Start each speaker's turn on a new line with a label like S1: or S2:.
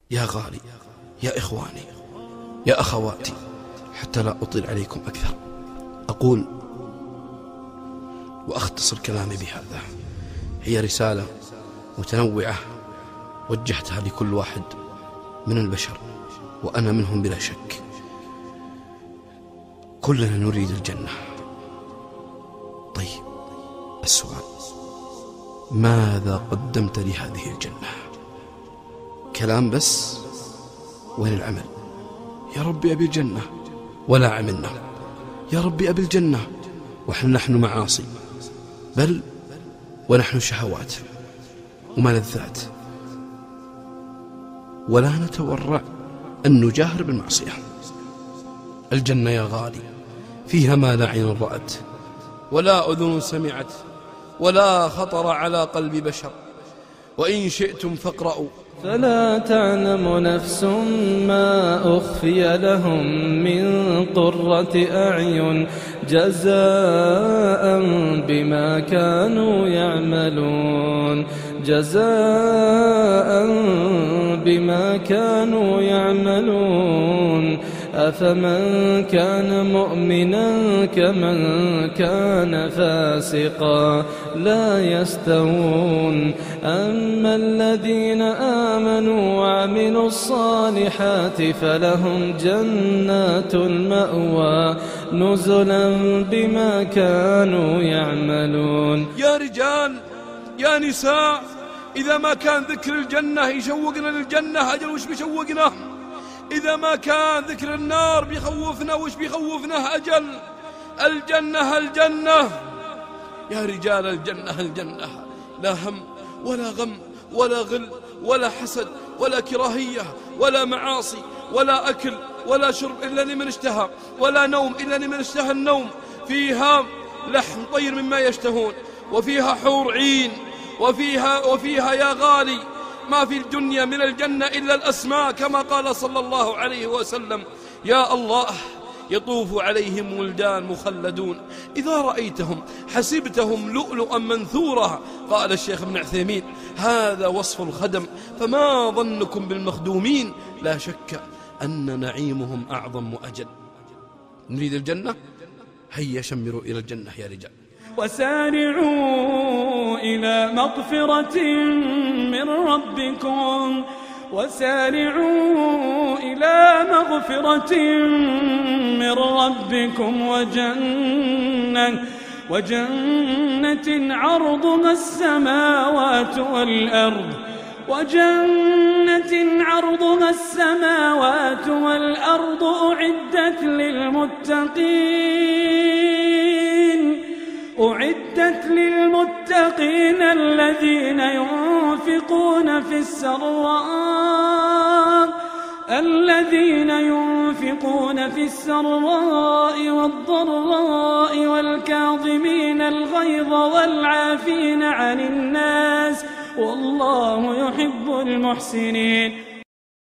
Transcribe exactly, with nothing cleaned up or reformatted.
S1: يا غالي، يا إخواني، يا أخواتي، حتى لا أطيل عليكم أكثر، أقول وأختصر كلامي بهذا: هي رسالة متنوعة وجهتها لكل واحد من البشر، وأنا منهم بلا شك. كلنا نريد الجنة. طيب، السؤال: ماذا قدمت لهذه الجنة؟ كلام بس؟ وين العمل؟ يا ربي أبي الجنة ولا عملنا، يا ربي أبي الجنة ونحن نحن معاصي، بل ونحن شهوات وملذات، ولا نتورع أن نجاهر بالمعصية. الجنة يا غالي فيها ما لا عين رأت ولا أذن سمعت ولا خطر على قلب بشر، وإن شئتم فاقرأوا:
S2: فلا تعلم نفس ما أخفي لهم من قرة أعين جزاء بما كانوا يعملون جزاء بما كانوا يعملون أفمن كان مؤمنا كمن كان فاسقا لا يستوون أما الذين آمنوا وعملوا الصالحات فلهم جنات المأوى نزلا بما كانوا يعملون.
S1: يا رجال، يا نساء، إذا ما كان ذكر الجنة يشوقنا للجنة، أجل وش بيشوقنا؟ إذا ما كان ذكر النار بيخوفنا، وش بيخوفنا؟ أجل الجنة الجنة. يا رجال، الجنة الجنة، لا هم ولا غم ولا غل ولا حسد ولا كراهية ولا معاصي ولا أكل ولا شرب إلا لمن اشتهى، ولا نوم إلا لمن اشتهى النوم. فيها لحم طير مما يشتهون، وفيها حور عين، وفيها, وفيها يا غالي ما في الدنيا من الجنة إلا الأسماء، كما قال صلى الله عليه وسلم: يا الله يطوف عليهم ولدان مخلدون إذا رأيتهم حسبتهم لؤلؤا منثورا. قال الشيخ ابن عثيمين: هذا وصف الخدم، فما ظنكم بالمخدومين؟ لا شك أن نعيمهم أعظم وأجل. نريد الجنة؟ هيا شمروا إلى الجنة يا رجال.
S3: وسارعوا إلى مغفرة من ربكم وسارعوا إلى مغفرة من ربكم وجنة وجنة عرضها السماوات والأرض وجنة عرضها السماوات والأرض أعدت للمتقين أعدت للمتقين الذين ينفقون في السراء الذين ينفقون في السراء والضراء والكاظمين الغيظ والعافين عن الناس والله يحب المحسنين.